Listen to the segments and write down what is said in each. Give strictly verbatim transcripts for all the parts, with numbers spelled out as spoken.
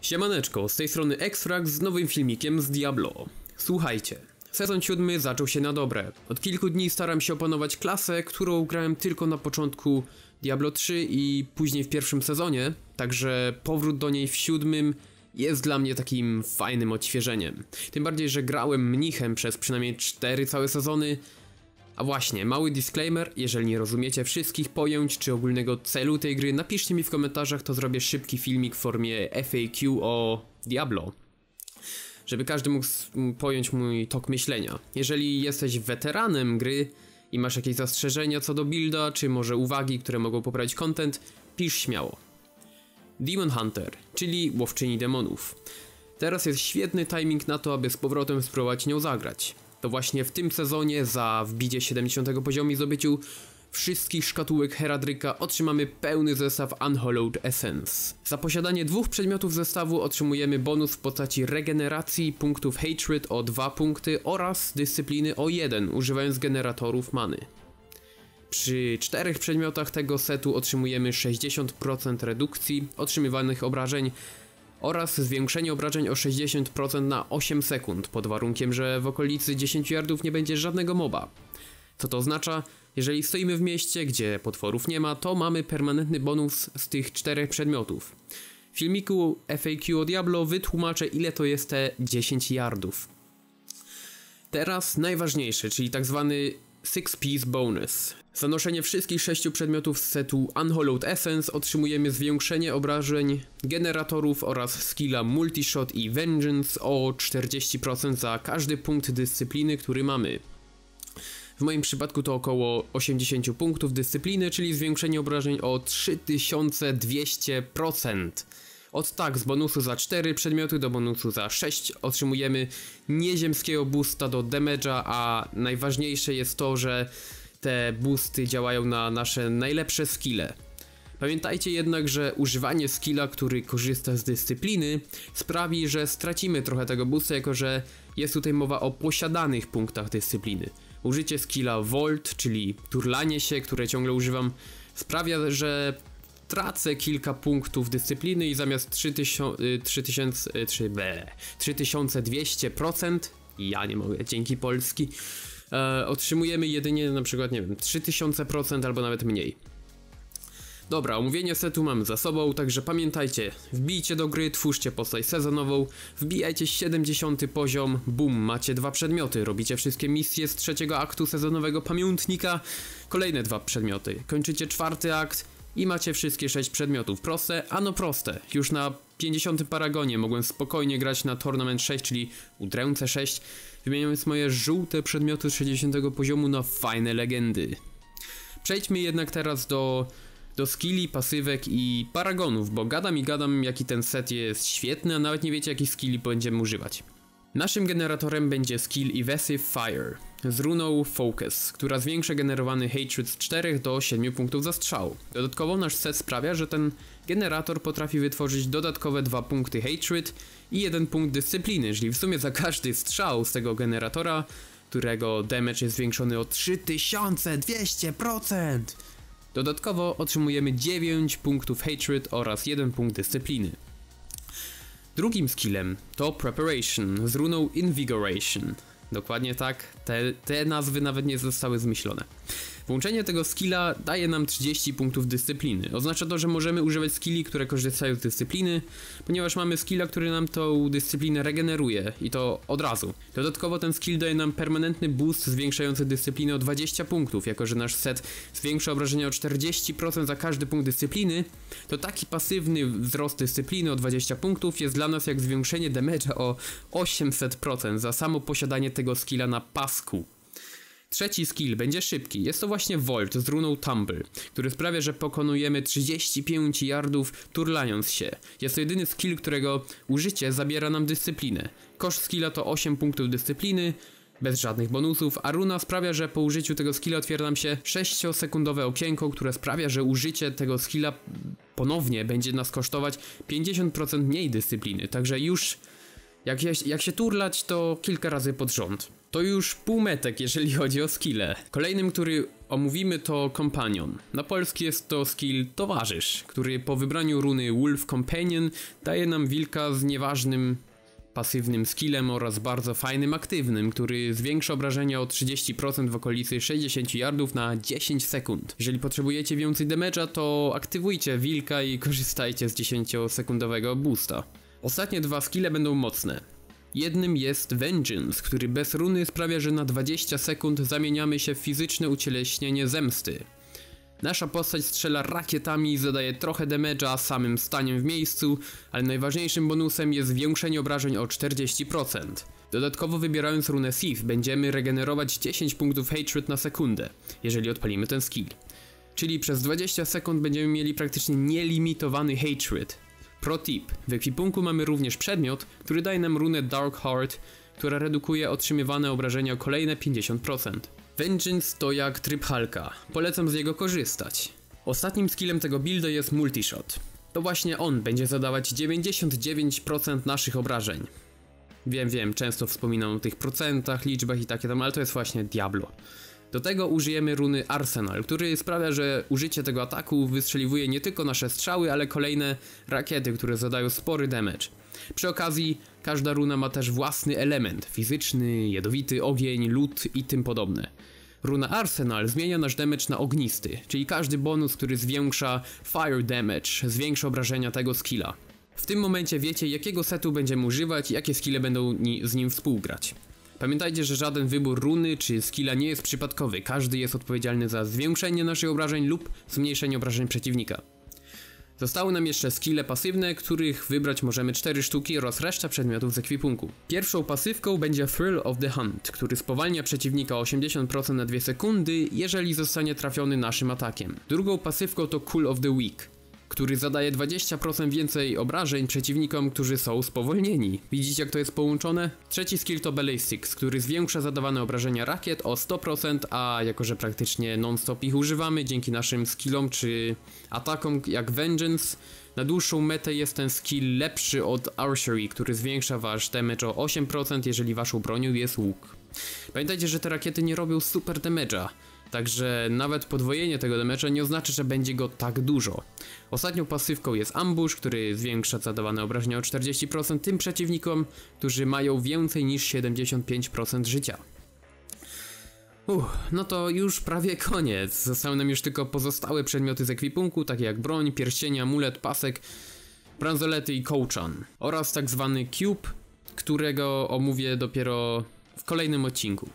Siemaneczko, z tej strony Xfrag z nowym filmikiem z Diablo. Słuchajcie, sezon siódmy zaczął się na dobre. Od kilku dni staram się opanować klasę, którą grałem tylko na początku Diablo trzy i później w pierwszym sezonie, także powrót do niej w siódmym jest dla mnie takim fajnym odświeżeniem. Tym bardziej, że grałem mnichem przez przynajmniej cztery całe sezony. A właśnie, mały disclaimer, jeżeli nie rozumiecie wszystkich pojęć czy ogólnego celu tej gry, napiszcie mi w komentarzach, to zrobię szybki filmik w formie F A Q o Diablo, żeby każdy mógł pojąć mój tok myślenia. Jeżeli jesteś weteranem gry i masz jakieś zastrzeżenia co do builda, czy może uwagi, które mogą poprawić content, pisz śmiało. Demon Hunter, czyli łowczyni demonów. Teraz jest świetny timing na to, aby z powrotem spróbować nią zagrać. To właśnie w tym sezonie za wbicie siedemdziesiątego poziomu i zdobyciu wszystkich szkatułek Heradryka otrzymamy pełny zestaw Unhallowed Essence. Za posiadanie dwóch przedmiotów zestawu otrzymujemy bonus w postaci regeneracji punktów Hatred o dwa punkty oraz dyscypliny o jeden, używając generatorów many. Przy czterech przedmiotach tego setu otrzymujemy sześćdziesiąt procent redukcji otrzymywanych obrażeń oraz zwiększenie obrażeń o sześćdziesiąt procent na osiem sekund, pod warunkiem, że w okolicy dziesięć yardów nie będzie żadnego moba. Co to oznacza? Jeżeli stoimy w mieście, gdzie potworów nie ma, to mamy permanentny bonus z tych czterech przedmiotów. W filmiku F A Q o Diablo wytłumaczę, ile to jest te dziesięć yardów. Teraz najważniejsze, czyli tak zwany six piece bonus. Za noszenie wszystkich sześciu przedmiotów z setu Unhallowed Essence otrzymujemy zwiększenie obrażeń generatorów oraz skilla Multishot i Vengeance o czterdzieści procent za każdy punkt dyscypliny, który mamy. W moim przypadku to około osiemdziesiąt punktów dyscypliny, czyli zwiększenie obrażeń o trzy tysiące dwieście procent. Od tak, z bonusu za cztery przedmioty do bonusu za sześć otrzymujemy nieziemskiego boosta do damage'a, a najważniejsze jest to, że te boosty działają na nasze najlepsze skille. Pamiętajcie jednak, że używanie skilla, który korzysta z dyscypliny, sprawi, że stracimy trochę tego boosta, jako że jest tutaj mowa o posiadanych punktach dyscypliny. Użycie skilla Volt, czyli turlanie się, które ciągle używam, sprawia, że tracę kilka punktów dyscypliny i zamiast trzy tysiące dwieście procent, ja nie mogę, dzięki Polski, e, otrzymujemy jedynie na przykład, nie wiem, trzy tysiące procent albo nawet mniej. Dobra, omówienie setu mamy za sobą, także pamiętajcie, wbijcie do gry, twórzcie postać sezonową, wbijajcie siedemdziesiąty poziom, bum, macie dwa przedmioty, robicie wszystkie misje z trzeciego aktu sezonowego pamiętnika, kolejne dwa przedmioty, kończycie czwarty akt i macie wszystkie sześć przedmiotów. Proste? Ano proste. Już na pięćdziesiątym paragonie mogłem spokojnie grać na Tournament sześć, czyli udręce sześć, wymieniając moje żółte przedmioty z sześćdziesiątego poziomu na fajne legendy. Przejdźmy jednak teraz do, do skilli, pasywek i paragonów, bo gadam i gadam, jaki ten set jest świetny, a nawet nie wiecie, jakich skilli będziemy używać. Naszym generatorem będzie skill Evasive Fire z runą Focus, która zwiększa generowany Hatred z czterech do siedmiu punktów za strzał. Dodatkowo nasz set sprawia, że ten generator potrafi wytworzyć dodatkowe dwa punkty Hatred i jeden punkt dyscypliny, czyli w sumie za każdy strzał z tego generatora, którego damage jest zwiększony o trzy tysiące dwieście procent. Dodatkowo otrzymujemy dziewięć punktów Hatred oraz jeden punkt dyscypliny. Drugim skillem to Preparation z runą Invigoration. Dokładnie tak, te, te nazwy nawet nie zostały zmyślone. Włączenie tego skilla daje nam trzydzieści punktów dyscypliny. Oznacza to, że możemy używać skilli, które korzystają z dyscypliny, ponieważ mamy skilla, który nam tą dyscyplinę regeneruje i to od razu. Dodatkowo ten skill daje nam permanentny boost zwiększający dyscyplinę o dwadzieścia punktów, jako że nasz set zwiększa obrażenia o czterdzieści procent za każdy punkt dyscypliny, to taki pasywny wzrost dyscypliny o dwadzieścia punktów jest dla nas jak zwiększenie damage'a o osiemset procent za samo posiadanie tego skilla na pasku. Trzeci skill będzie szybki, jest to właśnie Volt z runą Tumble, który sprawia, że pokonujemy trzydzieści pięć yardów turlając się. Jest to jedyny skill, którego użycie zabiera nam dyscyplinę. Koszt skilla to osiem punktów dyscypliny, bez żadnych bonusów, a runa sprawia, że po użyciu tego skilla otwiera nam się sześciosekundowe okienko, które sprawia, że użycie tego skilla ponownie będzie nas kosztować pięćdziesiąt procent mniej dyscypliny, także już jak, jak się turlać, to kilka razy pod rząd. To już półmetek, jeżeli chodzi o skille. Kolejnym, który omówimy, to Companion. Na polski jest to skill Towarzysz, który po wybraniu runy Wolf Companion daje nam wilka z nieważnym pasywnym skillem oraz bardzo fajnym aktywnym, który zwiększa obrażenia o trzydzieści procent w okolicy sześćdziesiąt yardów na dziesięć sekund. Jeżeli potrzebujecie więcej damage'a, to aktywujcie wilka i korzystajcie z dziesięciosekundowego boosta. Ostatnie dwa skille będą mocne. Jednym jest Vengeance, który bez runy sprawia, że na dwadzieścia sekund zamieniamy się w fizyczne ucieleśnienie zemsty. Nasza postać strzela rakietami i zadaje trochę damage'a samym staniem w miejscu, ale najważniejszym bonusem jest zwiększenie obrażeń o czterdzieści procent. Dodatkowo wybierając runę Thief będziemy regenerować dziesięć punktów Hatred na sekundę, jeżeli odpalimy ten skill. Czyli przez dwadzieścia sekund będziemy mieli praktycznie nielimitowany Hatred. Pro tip: w ekwipunku mamy również przedmiot, który daje nam runę Dark Heart, która redukuje otrzymywane obrażenia o kolejne pięćdziesiąt procent. Vengeance to jak tryb Hulka, polecam z niego korzystać. Ostatnim skillem tego buildu jest Multishot. To właśnie on będzie zadawać dziewięćdziesiąt dziewięć procent naszych obrażeń. Wiem, wiem, często wspominam o tych procentach, liczbach i takie tam, ale to jest właśnie Diablo. Do tego użyjemy runy Arsenal, który sprawia, że użycie tego ataku wystrzeliwuje nie tylko nasze strzały, ale kolejne rakiety, które zadają spory damage. Przy okazji każda runa ma też własny element, fizyczny, jadowity, ogień, lód i tym podobne. Runa Arsenal zmienia nasz damage na ognisty, czyli każdy bonus, który zwiększa fire damage, zwiększa obrażenia tego skilla. W tym momencie wiecie, jakiego setu będziemy używać i jakie skille będą ni z nim współgrać. Pamiętajcie, że żaden wybór runy czy skilla nie jest przypadkowy, każdy jest odpowiedzialny za zwiększenie naszych obrażeń lub zmniejszenie obrażeń przeciwnika. Zostały nam jeszcze skille pasywne, których wybrać możemy cztery sztuki oraz reszta przedmiotów z ekwipunku. Pierwszą pasywką będzie Thrill of the Hunt, który spowalnia przeciwnika o osiemdziesiąt procent na dwie sekundy, jeżeli zostanie trafiony naszym atakiem. Drugą pasywką to Cool of the Weak, który zadaje dwadzieścia procent więcej obrażeń przeciwnikom, którzy są spowolnieni. Widzicie, jak to jest połączone? Trzeci skill to Ballistics, który zwiększa zadawane obrażenia rakiet o sto procent, a jako że praktycznie non-stop ich używamy dzięki naszym skillom czy atakom jak Vengeance, na dłuższą metę jest ten skill lepszy od Archery, który zwiększa wasz damage o osiem procent, jeżeli waszą bronią jest łuk. Pamiętajcie, że te rakiety nie robią super damage'a, także nawet podwojenie tego damage'a nie oznacza, że będzie go tak dużo. Ostatnią pasywką jest Ambush, który zwiększa zadawane obrażenia o czterdzieści procent tym przeciwnikom, którzy mają więcej niż siedemdziesiąt pięć procent życia. Uff, no to już prawie koniec. Zostały nam już tylko pozostałe przedmioty z ekwipunku, takie jak broń, pierścienie, amulet, pasek, bransolety i kołczan. Oraz tak zwany cube, którego omówię dopiero w kolejnym odcinku.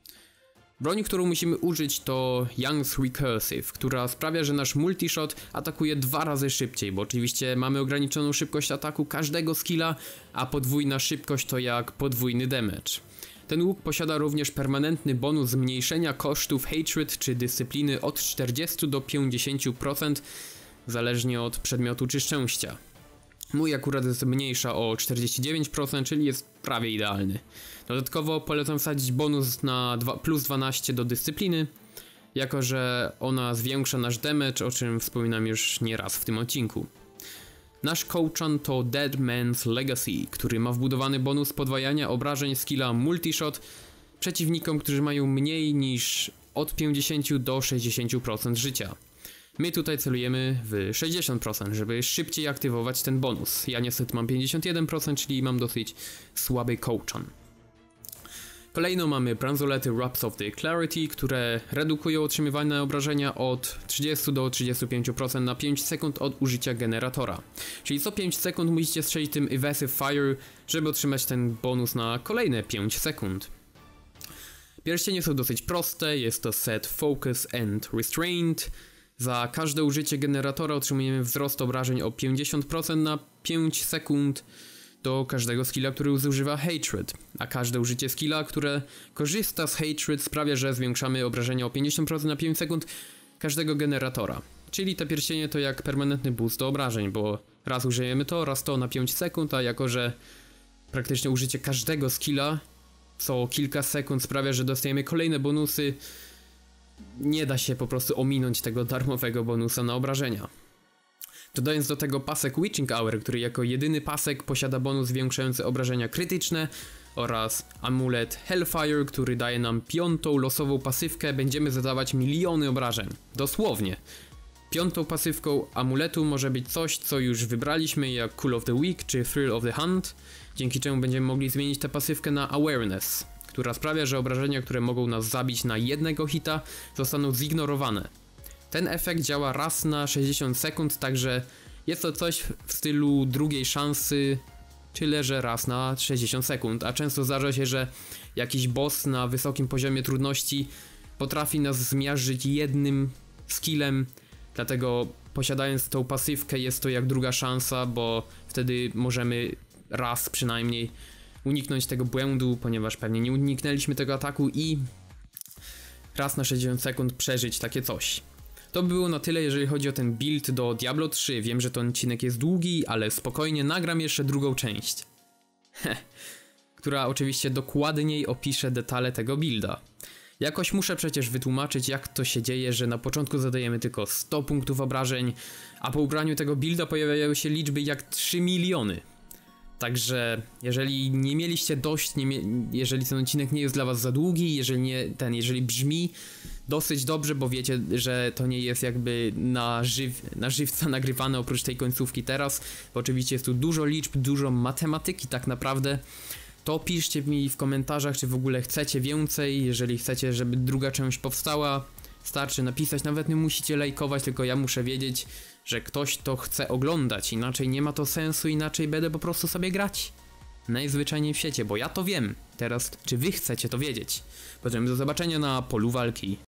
Broń, którą musimy użyć, to Young's Recursive, która sprawia, że nasz multishot atakuje dwa razy szybciej, bo oczywiście mamy ograniczoną szybkość ataku każdego skilla, a podwójna szybkość to jak podwójny damage. Ten łuk posiada również permanentny bonus zmniejszenia kosztów Hatred czy dyscypliny od czterdziestu do pięćdziesięciu procent, zależnie od przedmiotu czy szczęścia. Mój akurat jest mniejsza o czterdzieści dziewięć procent, czyli jest prawie idealny. Dodatkowo polecam wsadzić bonus na plus dwanaście do dyscypliny, jako że ona zwiększa nasz damage, o czym wspominam już nieraz w tym odcinku. Nasz kołczan to Dead Man's Legacy, który ma wbudowany bonus podwajania obrażeń skilla Multishot przeciwnikom, którzy mają mniej niż od pięćdziesięciu do sześćdziesięciu procent życia. My tutaj celujemy w sześćdziesiąt procent, żeby szybciej aktywować ten bonus. Ja niestety mam pięćdziesiąt jeden procent, czyli mam dosyć słaby kołczan. Kolejną mamy bransolety Wraps of the Clarity, które redukują otrzymywane obrażenia od trzydziestu do trzydziestu pięciu procent na pięć sekund od użycia generatora. Czyli co pięć sekund musicie strzelić tym Evasive Fire, żeby otrzymać ten bonus na kolejne pięć sekund. Pierścienie są dosyć proste, jest to set Focus and Restraint. Za każde użycie generatora otrzymujemy wzrost obrażeń o pięćdziesiąt procent na pięć sekund do każdego skilla, który używa Hatred, a każde użycie skilla, które korzysta z Hatred, sprawia, że zwiększamy obrażenia o pięćdziesiąt procent na pięć sekund każdego generatora. Czyli te pierścienie to jak permanentny boost do obrażeń, bo raz użyjemy to, raz to na pięć sekund, a jako że praktycznie użycie każdego skilla co kilka sekund sprawia, że dostajemy kolejne bonusy, nie da się po prostu ominąć tego darmowego bonusa na obrażenia. Dodając do tego pasek Witching Hour, który jako jedyny pasek posiada bonus zwiększający obrażenia krytyczne oraz amulet Hellfire, który daje nam piątą losową pasywkę. Będziemy zadawać miliony obrażeń. Dosłownie. Piątą pasywką amuletu może być coś, co już wybraliśmy, jak Cool of the Week czy Thrill of the Hunt, dzięki czemu będziemy mogli zmienić tę pasywkę na Awareness, która sprawia, że obrażenia, które mogą nas zabić na jednego hita, zostaną zignorowane. Ten efekt działa raz na sześćdziesiąt sekund, także jest to coś w stylu drugiej szansy, tyle że raz na sześćdziesiąt sekund, a często zdarza się, że jakiś boss na wysokim poziomie trudności potrafi nas zmiażdżyć jednym skillem, dlatego posiadając tą pasywkę jest to jak druga szansa, bo wtedy możemy raz przynajmniej uniknąć tego błędu, ponieważ pewnie nie uniknęliśmy tego ataku i raz na sześćdziesiąt sekund przeżyć takie coś. To by było na tyle, jeżeli chodzi o ten build do Diablo trzy. Wiem, że ten odcinek jest długi, ale spokojnie nagram jeszcze drugą część. Heh, która oczywiście dokładniej opisze detale tego builda. Jakoś muszę przecież wytłumaczyć, jak to się dzieje, że na początku zadajemy tylko sto punktów obrażeń, a po ubraniu tego builda pojawiają się liczby jak trzy miliony. Także jeżeli nie mieliście dość, nie mie jeżeli ten odcinek nie jest dla was za długi, jeżeli nie, ten, jeżeli brzmi dosyć dobrze, bo wiecie, że to nie jest jakby na, żyw na żywca nagrywane oprócz tej końcówki teraz, bo oczywiście jest tu dużo liczb, dużo matematyki tak naprawdę, to piszcie mi w komentarzach, czy w ogóle chcecie więcej. Jeżeli chcecie, żeby druga część powstała, starczy napisać, nawet nie musicie lajkować, tylko ja muszę wiedzieć, że ktoś to chce oglądać, inaczej nie ma to sensu, inaczej będę po prostu sobie grać najzwyczajniej w świecie, bo ja to wiem. Teraz, czy wy chcecie to wiedzieć? Potem do zobaczenia na polu walki.